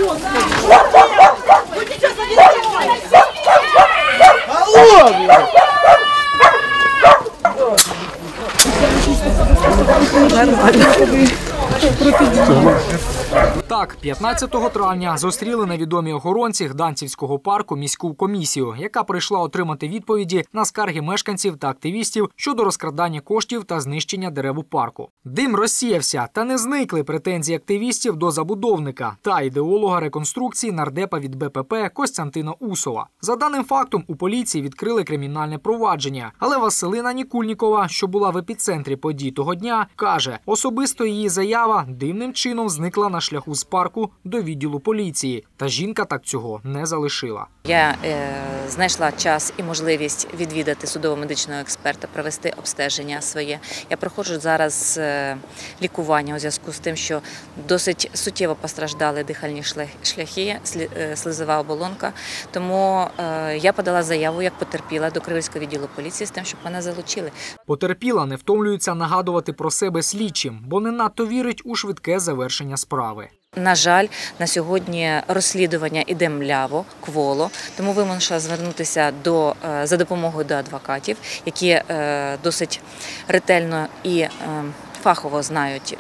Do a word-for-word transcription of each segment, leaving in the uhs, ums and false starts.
Так, п'ятнадцятого травня зустріли невідомі охоронці Гданцівського парку міську комісію, яка прийшла отримати відповіді на скарги мешканців та активістів щодо розкрадання коштів та знищення дерев у парку. Дим розсіявся, та не зникли претензії активістів до забудовника та ідеолога реконструкції нардепа від Бе Пе Пе Костянтина Усова. За даним фактом, у поліції відкрили кримінальне провадження. Але Василина Нікульнікова, що була в епіцентрі подій того дня, каже, особисто її заява дивним чином зникла на шляху з парку до відділу поліції. Та жінка так цього не залишила. Я е, знайшла час і можливість відвідати судово-медичного експерта, провести обстеження своє. Я проходжу зараз е, лікування у зв'язку з тим, що досить суттєво постраждали дихальні шляхи, сли, е, слизова оболонка. Тому е, я подала заяву, як потерпіла, до Криворізького відділу поліції з тим, щоб мене залучили. Потерпіла не втомлюється нагадувати про себе слідчим, бо не надто вірить у швидке завершення справи. На жаль, на сьогодні розслідування іде мляво, кволо, тому вимушена звернутися до, за допомогою до адвокатів, які досить ретельно і фахово знають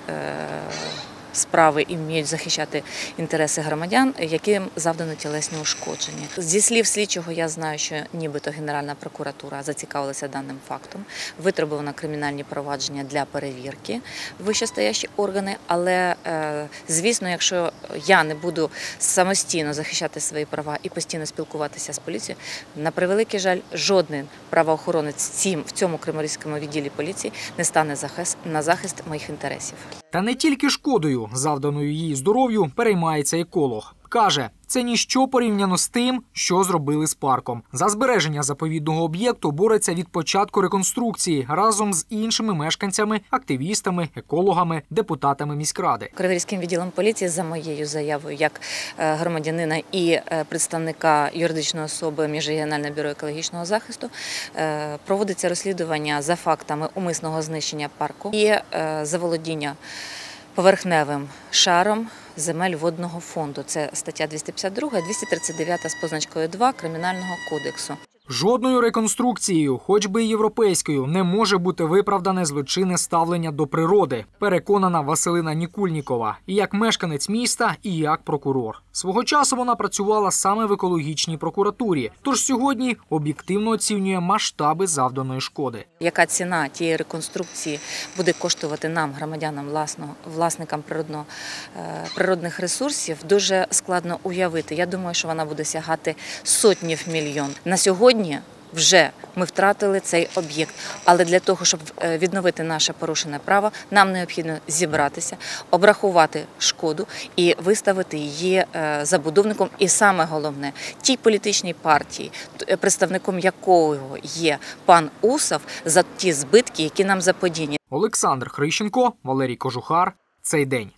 справи і вміють захищати інтереси громадян, яким завдано тілесні ушкодження. Зі слів слідчого я знаю, що нібито Генеральна прокуратура зацікавилася даним фактом, витребувано кримінальні провадження для перевірки вищестоящі органи, але, звісно, якщо я не буду самостійно захищати свої права і постійно спілкуватися з поліцією, на превеликий жаль, жоден правоохоронець в цьому Криворізькому відділі поліції не стане на захист моїх інтересів. Та не тільки шкодою, завданою її здоров'ю, переймається еколог. Каже, це ніщо порівняно з тим, що зробили з парком. За збереження заповідного об'єкту бореться від початку реконструкції разом з іншими мешканцями, активістами, екологами, депутатами міськради. Криворізьким відділом поліції за моєю заявою, як громадянина і представника юридичної особи Міжрегіональне бюро екологічного захисту, проводиться розслідування за фактами умисного знищення парку і заволодіння поверхневим шаром земель водного фонду. Це стаття двісті п'ятдесят друга, двісті тридцять дев'ята з позначкою два Кримінального кодексу. Жодною реконструкцією, хоч би і європейською, не може бути виправдане злочинне ставлення до природи, переконана Василина Нікульнікова, і як мешканець міста, і як прокурор. Свого часу вона працювала саме в екологічній прокуратурі, тож сьогодні об'єктивно оцінює масштаби завданої шкоди. Яка ціна тієї реконструкції буде коштувати нам, громадянам, власного, власникам природно, природних ресурсів, дуже складно уявити. Я думаю, що вона буде сягати сотнів мільйон. На сьогодні вже ми втратили цей об'єкт, але для того, щоб відновити наше порушене право, нам необхідно зібратися, обрахувати шкоду і виставити її забудовником. І саме головне, тій політичній партії, представником якого є пан Усов, за ті збитки, які нам заподіяні. Олександр Хрищенко, Валерій Кожухар. Цей день.